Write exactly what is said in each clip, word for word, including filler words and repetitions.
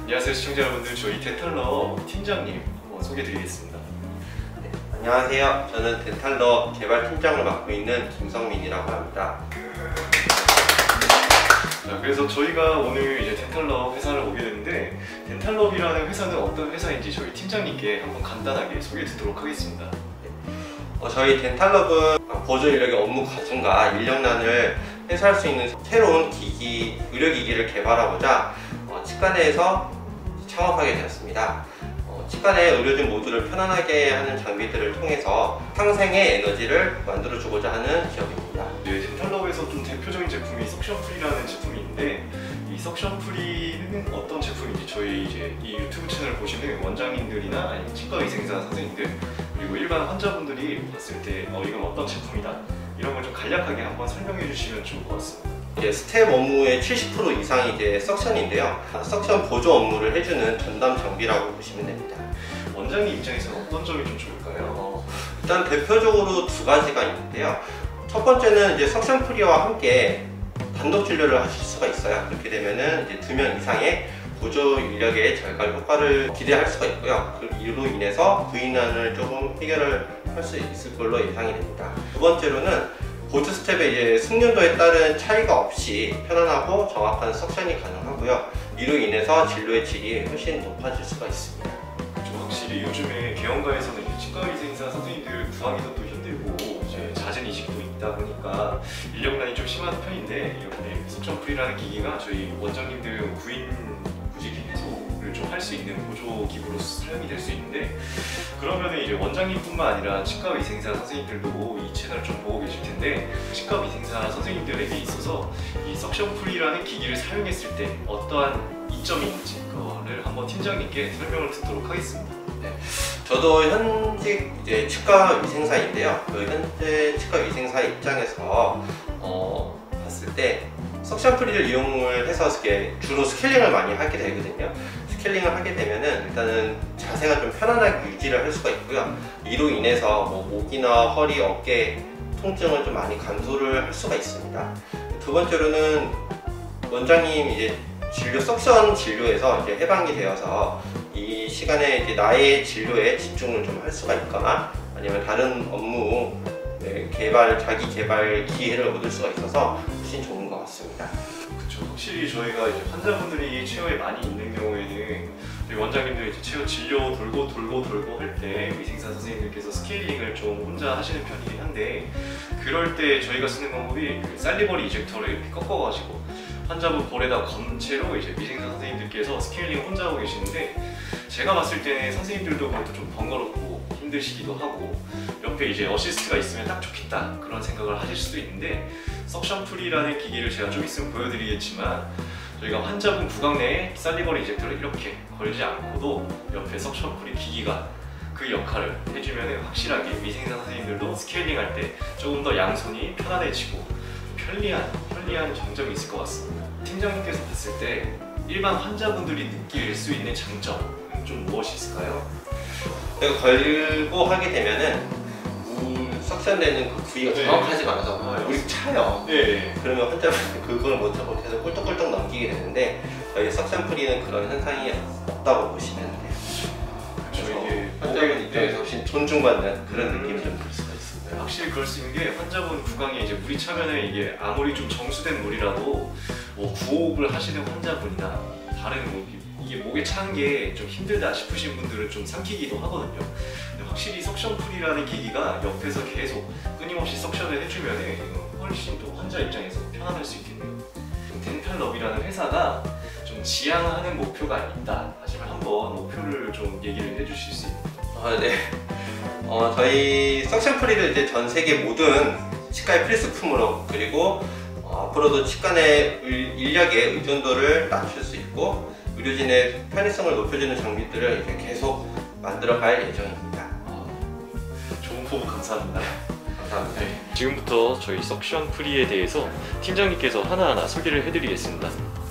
안녕하세요 시청자 여러분들, 저희 덴탈러 팀장님 한번 소개해드리겠습니다. 네, 안녕하세요. 저는 덴탈러 개발팀장을 맡고 있는 김성민이라고 합니다. 자, 그래서 저희가 오늘 이제 덴탈러 회사를 오게 됐는데, 덴탈러이라는 회사는 어떤 회사인지 저희 팀장님께 한번 간단하게 소개해 드리도록 하겠습니다. 어, 저희 덴탈럽은 보조 인력의 업무 과정과 인력난을 해소할 수 있는 새로운 기기, 의료기기를 개발하고자 어, 치과 내에서 창업하게 되었습니다. 어, 치과 내 의료진 모두를 편안하게 하는 장비들을 통해서 상생의 에너지를 만들어주고자 하는 기업입니다. 네, 덴탈러에서 좀 대표적인 제품이 석션프리라는 제품이 있는데, 이 석션프리는 어떤 제품인지 저희 이제 이 유튜브 채널을 보시는 원장님들이나 아니면 치과 위생사 선생님들, 그리고 일반 환자분들이 봤을 때 어, 이건 어떤 제품이다, 이런 걸 좀 간략하게 한번 설명해 주시면 좋을 것 같습니다. 이제 스텝 업무의 칠십 퍼센트 이상이 이제 석션인데요. 석션 보조 업무를 해주는 전담 장비라고 보시면 됩니다. 원장님 입장에서는 어떤 점이 좀 좋을까요? 어, 일단 대표적으로 두 가지가 있는데요. 첫 번째는 이제 석션프리와 함께 단독 진료를 하실 수가 있어요. 그렇게 되면은 이제 두 명 이상의 보조 인력의 절감 효과를 기대할 수가 있고요. 그 이로 인해서 부인난을 조금 해결을 할 수 있을 걸로 예상이 됩니다. 두 번째로는 보조 스텝의 이제 숙련도에 따른 차이가 없이 편안하고 정확한 석션이 가능하고요. 이로 인해서 진료의 질이 훨씬 높아질 수가 있습니다. 그렇죠. 확실히 요즘에 개원가에서는 치과의생사 선생님들 구하기도 또 힘들고 이제 잦은 이식도 있다 보니까 인력난이 좀 심한 편인데, 이렇게 석션프리라는 기기가 저희 원장님들 구인 구직 해소를 좀 할 수 있는 보조 기구로 사용이 될 수 있는데, 그러면 이제 원장님뿐만 아니라 치과 위생사 선생님들도 이 채널을 좀 보고 계실 텐데, 치과 위생사 선생님들에게 있어서 이 석션프리라는 기기를 사용했을 때 어떠한 이점이 있는지 그거를 한번 팀장님께 설명을 듣도록 하겠습니다. 네. 저도 현직 이제 치과 위생사인데요. 그 현재 치과 위생사 입장에서 어, 봤을 때 석션프리를 이용을 해서 주로 스케일링을 많이 하게 되거든요. 스케일링을 하게 되면은 일단은 자세가 좀 편안하게 유지를 할 수가 있고요. 이로 인해서 뭐 목이나 허리, 어깨 통증을 좀 많이 감소를 할 수가 있습니다. 두 번째로는 원장님 이제 진료 석션 진료에서 이제 해방이 되어서 이 시간에 이제 나의 진료에 집중을 좀 할 수가 있거나 아니면 다른 업무 네, 개발, 자기 개발 기회를 얻을 수가 있어서 훨씬 좋은 것 같습니다. 그렇죠. 확실히 저희가 이제 환자분들이 체어에 많이 있는 경우에는 저희 원장님들이 이제 체어 진료 돌고 돌고 돌고 할 때 위생사 선생님들께서 스케일링을 좀 혼자 하시는 편이긴 한데, 그럴 때 저희가 쓰는 방법이 그 살리버리 이젝터를 이렇게 꺾어가지고 환자분 볼에다 건 채로 이제 위생사 선생님들께서 스케일링 혼자 하고 계시는데, 제가 봤을 때는 선생님들도 그것도 좀 번거롭고 힘드시기도 하고 옆에 이제 어시스트가 있으면 딱 좋겠다 그런 생각을 하실 수도 있는데, 석션프리라는 기기를 제가 좀 있으면 보여드리겠지만, 저희가 환자분 구강 내에 살리버리 이젝터를 이렇게 걸지 않고도 옆에 석션프리 기기가 그 역할을 해주면 확실하게 위생사 선생님들도 스케일링 할 때 조금 더 양손이 편안해지고 편리한, 편리한 장점이 있을 것 같습니다. 팀장님께서 봤을 때 일반 환자분들이 느낄 수 있는 장점은 좀 무엇이 있을까요? 내가 걸고 하게 되면은 물 석션되는 그 부위가 네. 정확하지가 않아서 아, 물이 차요. 네. 그러면 환자분이 그걸 못하고 계속 꿀떡꿀떡 넘기게 되는데, 저희 석션프리는 그런 현상이 없다고 보시면 돼요. 그렇죠. 이게 환자분 입장에서 네. 훨씬 존중받는 그런 음. 느낌이 좀 들 수가 있습니다. 확실히 그럴 수 있는 게, 환자분 구강에 이제 물이 차면은 이게 아무리 좀 정수된 물이라도 뭐 구호흡을 하시는 환자분이나 다른 뭐 이게 목에 찬 게 좀 힘들다 싶으신 분들은 좀 삼키기도 하거든요. 근데 확실히 석션풀이라는 기기가 옆에서 계속 끊임없이 석션을 해주면 훨씬 또 환자 입장에서 편안할 수 있겠네요. 덴탈럽이라는 회사가 좀 지향하는 목표가 있다 하시면 한번 목표를 좀 얘기를 해주실 수 있나요? 아, 네. 어, 저희 석션프리를 이제 전 세계 모든 치과의 필수품으로, 그리고 어, 앞으로도 치과 내 인력의 의존도를 낮출 수 있고 의료진의 편의성을 높여주는 장비들을 이제 계속 만들어갈 예정입니다. 아, 좋은 포부 감사합니다. 감사합니다. 네, 지금부터 저희 석션프리에 대해서 팀장님께서 하나하나 소개를 해드리겠습니다.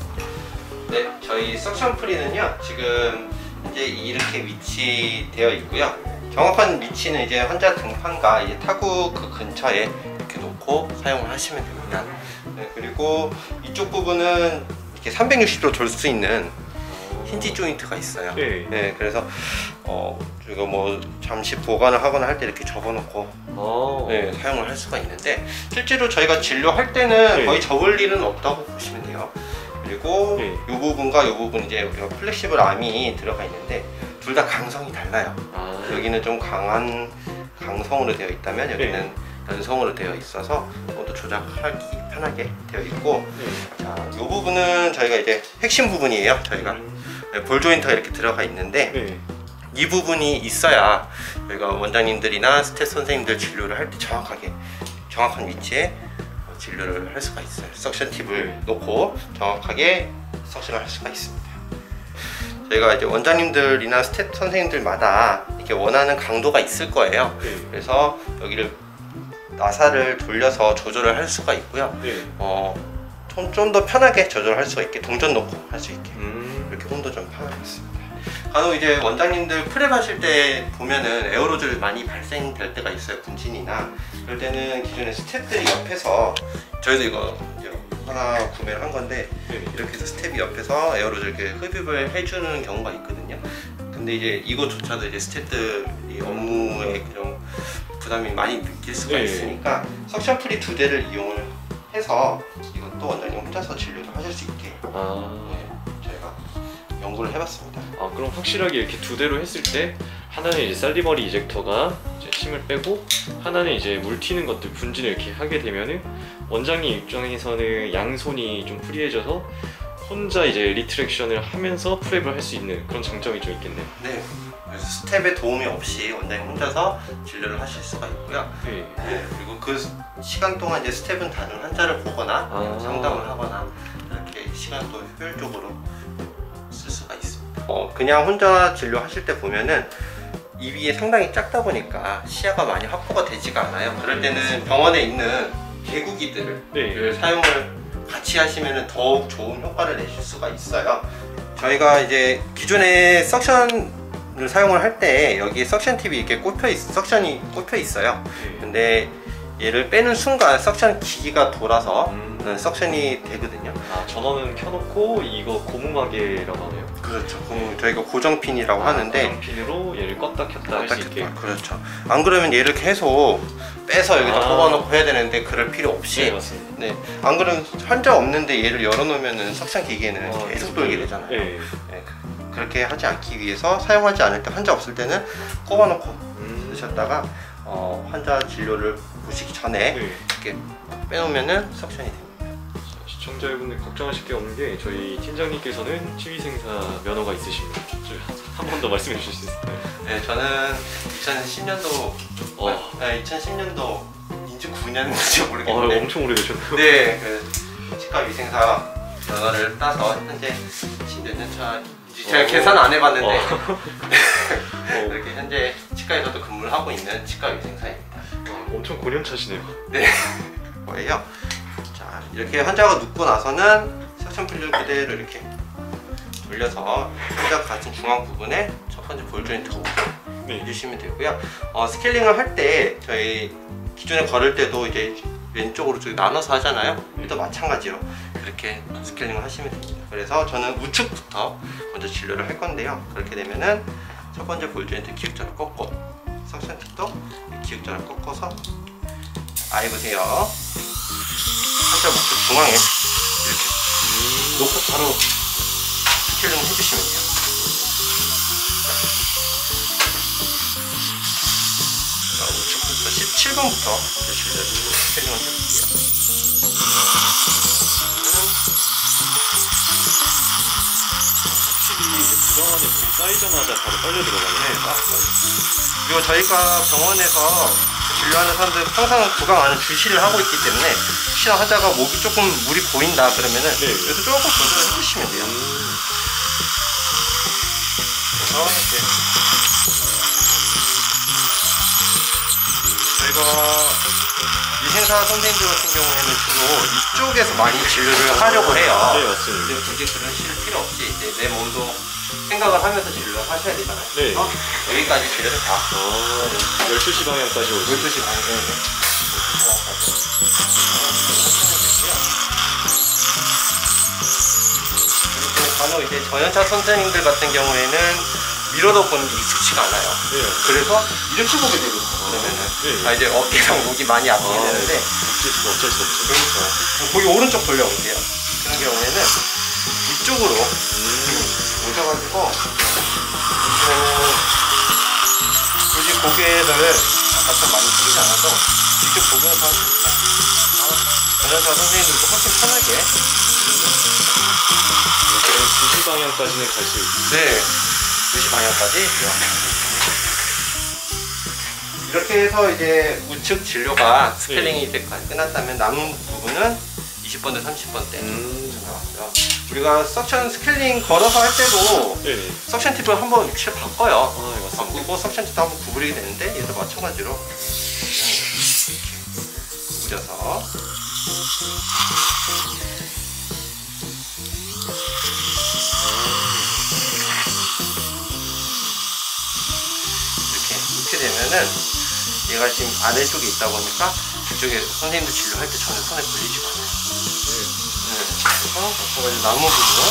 네, 저희 석션프리는요 지금 이제 이렇게 위치되어 있고요. 정확한 위치는 이제 환자 등판과 이제 타구 그 근처에 이렇게 놓고 사용을 하시면 됩니다. 네, 그리고 이쪽 부분은 이렇게 삼백육십 도 돌 수 있는 힌지 조인트가 있어요. 네. 네, 그래서 어 이거 뭐 잠시 보관을 하거나 할 때 이렇게 접어놓고 아. 네, 사용을 할 수가 있는데 실제로 저희가 진료할 때는 네. 거의 접을 일은 없다고 보시면 돼요. 그리고 네. 이 부분과 이 부분 이제 플렉시블 암이 들어가 있는데 둘 다 강성이 달라요. 아. 여기는 좀 강한 강성으로 되어 있다면 여기는 네. 연성으로 되어 있어서 모두 조작하기 편하게 되어 있고, 네. 자, 이 부분은 저희가 이제 핵심 부분이에요. 저희가 음. 볼 조인트가 이렇게 들어가 있는데 네. 이 부분이 있어야 저희가 원장님들이나 스탯 선생님들 진료를 할 때 정확하게 정확한 위치에 진료를 할 수가 있어요. 석션 팁을 네. 놓고 정확하게 석션을 할 수가 있습니다. 저희가 이제 원장님들이나 스텝 선생님들마다 이렇게 원하는 강도가 있을 거예요. 네. 그래서 여기를 나사를 돌려서 조절을 할 수가 있고요. 네. 어, 좀 더 편하게 조절할 수가 있게 동전 넣고 할 수 있게 음. 이렇게 홈도 좀 편하겠습니다. 간혹 이제 원장님들 프랩 하실 때 보면은 에어로졸 많이 발생될 때가 있어요. 분진이나 그럴 때는 기존의 스텝들이 옆에서 저희도 이거 이제 하나 구매를 한 건데 네. 이렇게 해서 스텝이 옆에서 에어로졸 이렇게 흡입을 해주는 경우가 있거든요. 근데 이제 이것조차도 이제 스텝들이 업무에 좀 부담이 많이 느낄 수가 네. 있으니까 석션 프리 두 대를 이용을 해서 이것도 원장님 혼자서 진료를 하실 수 있게 아. 네, 저희가 연구를 해봤습니다. 아, 그럼 확실하게 이렇게 두 대로 했을 때 하나는 이제 살리머리 이젝터가 이제 힘을 빼고 하나는 이제 물 튀는 것들 분진을 이렇게 하게 되면은 원장님 입장에서는 양손이 좀 프리해져서 혼자 이제 리트랙션을 하면서 프랩을 할 수 있는 그런 장점이 좀 있겠네요. 네, 그래서 스텝의 도움이 없이 원장님 혼자서 진료를 하실 수가 있고요. 네. 네, 그리고 그 시간 동안 이제 스텝은 다른 환자를 보거나 아. 상담을 하거나 이렇게 시간도 효율적으로 쓸 수가 있습니다. 어, 그냥 혼자 진료하실 때 보면은 입이 상당히 작다 보니까 시야가 많이 확보가 되지가 않아요. 그럴 때는 병원에 있는 개구기들을 네. 사용을 같이 하시면 더욱 좋은 효과를 내실 수가 있어요. 저희가 이제 기존에 석션을 사용을 할 때 여기에 석션 팁이 이렇게 꽂혀 있, 석션이 꽂혀 있어요. 네. 근데 얘를 빼는 순간 석션 기기가 돌아서 음. 석션이 되거든요. 아, 전원은 켜놓고 이거 고무마개라고 하네요. 그렇죠. 그럼 저희가 고정핀이라고 아, 하는데 고정핀으로 얘를 껐다 켰다 할 수 있게. 그렇죠. 안 그러면 얘를 계속 빼서 여기다 아. 꼽아놓고 해야 되는데 그럴 필요 없이 네, 맞습니다. 네. 안 그러면 환자 없는데 얘를 열어놓으면은 석션 기계는 아, 계속 돌게 되잖아요. 네. 네, 그- 그렇게 하지 않기 위해서 사용하지 않을 때 환자 없을 때는 꼽아놓고 음. 쓰셨다가 어, 환자 진료를 보시기 전에 네. 이렇게 빼놓으면은 석션이 됩니다. 시청자분들 걱정하실 게 없는 게 저희 팀장님께서는 치위생사 면허가 있으십니다. 한 번 더 말씀해 주실 수 있을까요? 네, 저는 이천십 년도 어, 네, 이천십 년도인지 구 년인지 어 모르겠는데 엄청 오래되셨네요. 네, 그 치과 위생사 면허를 따서 현재 몇 년 차인지 제가 어. 계산 안 해봤는데 어. 어, 이렇게 현재 치과에서도 근무를 하고 있는 치과 위생사입니다. 어, 엄청 고년차시네요. 네, 뭐예요? 자, 이렇게 환자가 눕고 나서는 석션 필름 그대로 이렇게 돌려서 환자 가슴 중앙 부분에 첫 번째 볼 조인트가 오게 네. 해주시면 되고요. 어, 스케일링을 할 때 저희 기존에 걸을 때도 이제 왼쪽으로 저기 나눠서 하잖아요. 또 마찬가지로 그렇게 스케일링을 하시면 됩니다. 그래서 저는 우측부터 먼저 진료를 할 건데요. 그렇게 되면은 첫 번째 볼 조인트 기역자를 꺾고 석션 팁도 기역자를 꺾어서 아이 보세요. 환자 목표 중앙에 이렇게 놓고 바로 스케일링을 해주시면 돼요. 자, 우측부터 십칠 번부터 스케일링을 해볼게요. 확실히 이제 구강 안에 물이 쌓이자마자 바로 빨려 들어가네요. 네, 맞습니다. 그리고 저희가 병원에서 진료하는 사람들 항상 구강 안에 주시를 하고 있기 때문에 혹시나 환자가 목이 조금 물이 보인다 그러면은 네. 여기서 조금 조절을 해주시면 돼요. 음. 그래서 이렇게 저희가 위생사 선생님들 같은 경우에는 주로 이쪽에서 많이 진료를 하려고 해요. 네, 맞습니다. 근데 굳이 그런 실 필요 없이 이제 내 몸도 생각을 하면서 진료를 하셔야 되잖아요. 네. 그래서 여기까지 진료를 다 아, 열두 시 방향까지 오죠. 열두 시 반에 열두 시 반까지 하시면 되고요. 이렇게 간혹 또 이제 전연차 선생님들 같은 경우에는 밀어도 보는 게 익숙치가 않아요. 네. 그래서 이렇게 보게 되거든요. 그러면은 네. 아, 이제 어깨랑 목이 많이 아프게 아, 되는데 어쩔 수 어쩔 수 없죠. 그렇죠. 거기 오른쪽 돌려보세요. 그런 경우에는 이쪽으로 음. 오셔가지고 보시면은 굳이 고개를 아까처럼 많이 숙이지 않아도 직접 보면서 하시면 전연차 선생님들도 훨씬 편하게 이렇게 두 시 방향까지는 갈 수 있어요. 네, 두 시 방향까지 이렇게 해서 이제 우측 진료가 스케일링이 이제까지 끝났다면 남은 부분은 이십 번대, 삼십 번대 음. 나왔고요. 우리가 석션 스케일링 걸어서 할 때도 네. 석션 팁을 한번 위치를 바꿔요. 아, 네, 맞습니다. 바꾸고 석션 팁도 한번 구부리게 되는데 얘도 마찬가지로 구부려서 이렇게 이렇게 되면은 얘가 지금 아래쪽에 있다 보니까 이쪽에 선생님들 진료할 때 전혀 손에 걸리지가 않아요. 네. 그래서 마찬가지로 나무 부분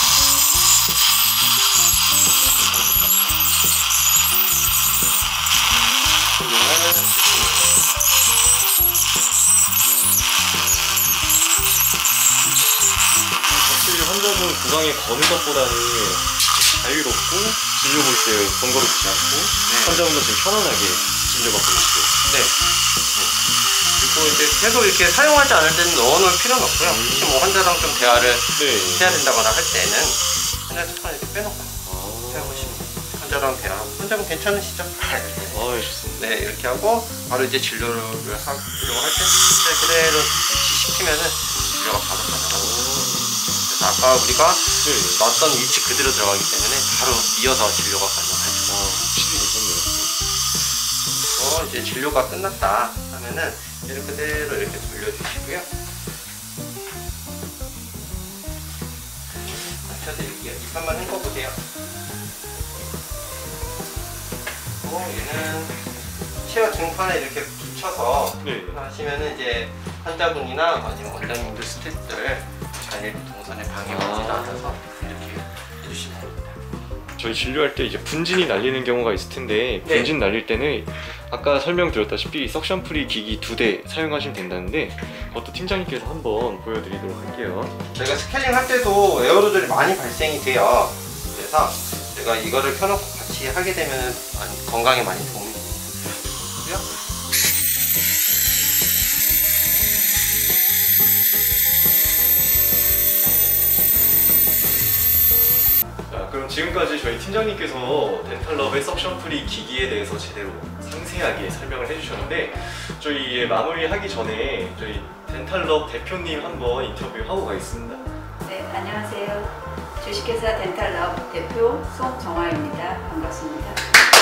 확실히 환자분 구강에 거는 것보다는 자유롭고 진료 볼 때 번거롭지 않고 네. 환자분도 지금 편안하게 진료받고 있어요. 네. 그리고 이제 계속 이렇게 사용하지 않을 때는 넣어놓을 필요는 없고요. 음. 혹시 뭐 환자랑 좀 대화를 네. 해야 된다거나 할 때는 환자 스판 이렇게 빼놓고 아, 사용하시면 돼요. 환자랑 대화하고 환자분 괜찮으시죠? 아, 예, 좋습니다. 네, 이렇게 하고 바로 이제 진료를 하려고 할 때 그대로 위치시키면은 진료가 바로 가능합니다. 그래서 아까 우리가 네. 놨던 위치 그대로 들어가기 때문에 바로 이어서 진료가 가능하죠. 아, 확실히 괜찮네요. 어, 이제 진료가 끝났다 하면은 얘를 그대로 이렇게 돌려주시고요. 맞춰드릴게요. 입판만 헹궈보세요. 어, 얘는 체어 등판에 이렇게 붙여서 네. 하시면은 이제 환자분이나 아니면 원장님들 스태프들 자일 동선에 방해가 오지 아. 않아서 이렇게 해주시면 됩니다. 저희 진료할 때 이제 분진이 날리는 경우가 있을 텐데 네. 분진 날릴 때는 아까 설명드렸다시피 석션 프리 기기 두 대 사용하시면 된다는데 그것도 팀장님께서 한번 보여드리도록 할게요. 저희가 스케일링 할 때도 에어로졸이 많이 발생이 돼요. 그래서 제가 이거를 켜놓고 같이 하게 되면 건강에 많이 도움이 됩니다. 자, 그럼 지금까지 저희 팀장님께서 덴탈럽의 석션 프리 기기에 대해서 제대로 상세하게 설명을 해주셨는데 저희 마무리하기 전에 저희 덴탈럽 대표님 한번 인터뷰하고 가겠습니다. 네, 안녕하세요. 주식회사 덴탈럽 대표 송정화입니다. 반갑습니다.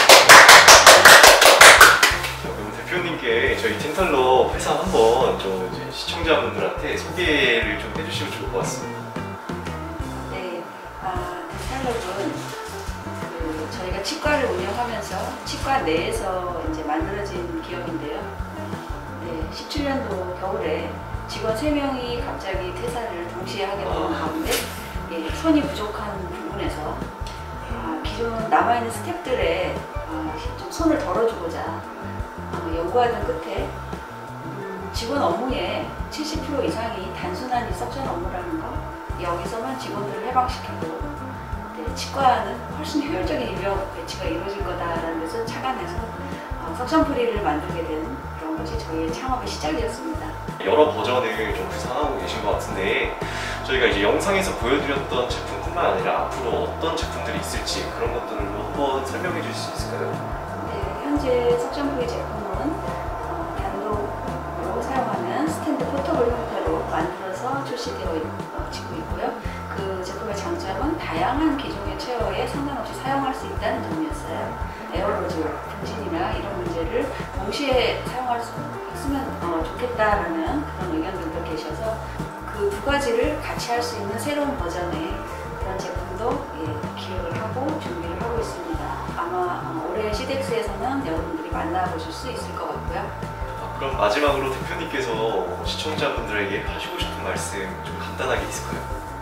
자, 그럼 대표님께 저희 덴탈럽 회사 한번 좀 이제 시청자분들한테 소개를 좀 해주시면 좋을 것 같습니다. 네, 아, 덴탈럽은 그 저희가 치과를 운영하면서 치과 내에서 이제 만들어진 기업인데요. 네, 십칠 년도 겨울에 직원 세 명이 갑자기 퇴사를 동시에 하게 되는 아. 가운데 예, 손이 부족한 부분에서 아, 기존 남아있는 스태프들의 아, 좀 손을 덜어주고자 아, 연구하던 끝에 음, 직원 업무의 칠십 퍼센트 이상이 단순한 이 석션 업무라는 거 여기서만 직원들을 해방시키고 네, 치과는 훨씬 효율적인 인력 배치가 이루어질 거다라는 것을 착안해서 어, 석션 프리를 만들게 된 그런 것이 저희의 창업의 시작이었습니다. 여러 버전을 좀 구상하고 계신 것 같은데 저희가 이제 영상에서 보여드렸던 제품뿐만 아니라 앞으로 어떤 제품들이 있을지 그런 것들로 한번 설명해 주실 수 있을까요? 네, 현재 석션 프리 제품은 어, 단독으로 사용하는 스탠드 포터블 형태로 만들어서 출시되어 있, 어, 지고 있고요. 그 제품의 장점은 다양한 기종의 체어에 상관없이 사용할 수 있다는 점이었어요. 에어로졸, 분진이나 이런 문제를 동시에 사용할 수 있으면 어, 좋겠다라는 그런 의견들도 계셔서 그 두 가지를 같이 할 수 있는 새로운 버전의 그런 제품도 예, 기획을 하고 준비를 하고 있습니다. 아마 어, 올해 시덱스에서는 여러분들이 만나보실 수 있을 것 같고요. 그럼 마지막으로 대표님께서 시청자분들에게 하시고 싶은 말씀 좀 간단하게 있을까요?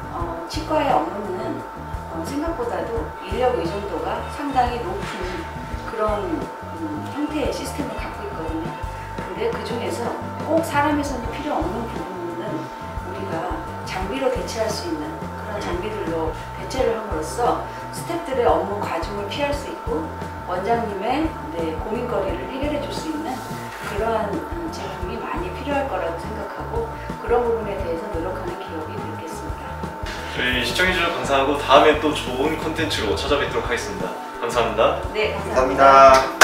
어, 치과의 업무는 어, 생각보다도 인력 의존도가 상당히 높은 그런 음, 형태의 시스템을 갖고 있거든요. 근데 그 중에서 꼭 사람의 손이 필요 없는 부분은 우리가 장비로 대체할 수 있는 그런 장비들로 대체를 함으로써 스태프들의 업무 과중을 피할 수 있고 원장님의 네, 고민거리를 해결해 줄 수 있는 그러한 음, 제품이 많이 필요할 거라고 생각하고 그런 부분에 대해서 노력하는 기업이 되겠습니다. 저희 시청해주셔서 감사하고 다음에 또 좋은 콘텐츠로 찾아뵙도록 하겠습니다. 감사합니다. 네, 감사합니다. 감사합니다.